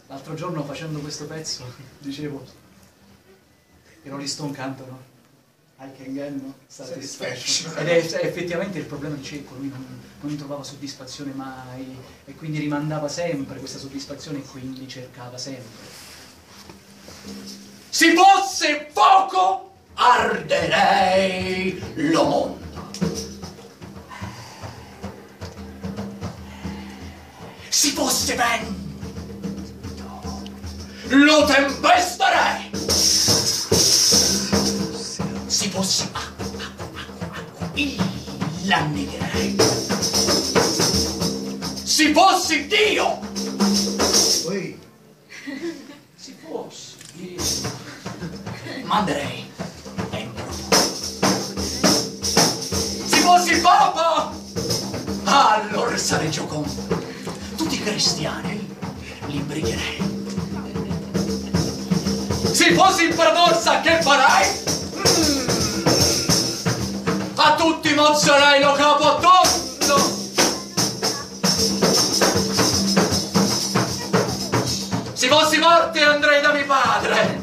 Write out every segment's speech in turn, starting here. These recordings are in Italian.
L'altro giorno facendo questo pezzo dicevo i Rolling Stone cantano I can get no satisfaction, ed è effettivamente il problema di Cecco. Lui non trovava soddisfazione mai e quindi rimandava sempre questa soddisfazione e quindi cercava sempre. Se fosse fuoco arderei lo mondo, se fosse vento lo tempesterei, se fossi acqua, l'annegherei, se fossi Dio, se fossi Dio, manderei Embro, se fossi Papa, allora sarei giocondo, tutti i cristiani li imbrigherei. Se fossi imperatore, sa che farei? A tutti mozzerei lo capo tondo. Se fossi morte andrei da mio padre.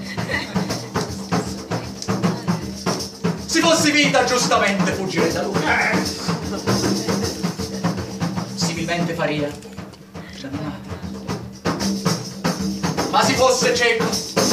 Se fossi vita giustamente fuggirei da lui. Se vivente faria camminate. Ma se fosse cieco